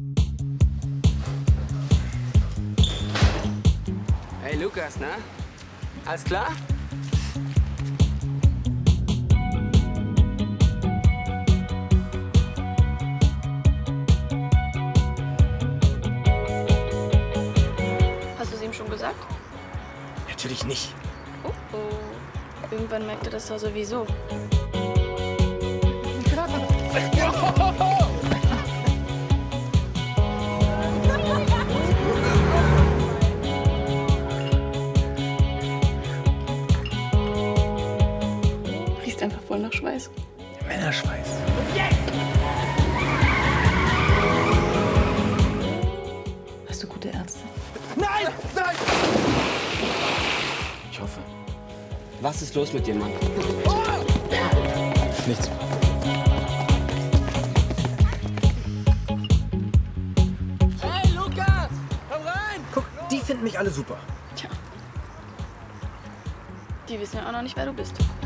Hey Lukas, na? Alles klar? Hast du es ihm schon gesagt? Natürlich nicht. Oh, oh. Irgendwann merkt er das doch sowieso. Riecht einfach voll nach Schweiß. Männerschweiß. Hast du gute Ärzte? Nein! Nein! Ich hoffe. Was ist los mit dir, Mann? Nichts. Hey Lukas! Komm rein! Guck, die finden mich alle super. Tja. Die wissen ja auch noch nicht, wer du bist.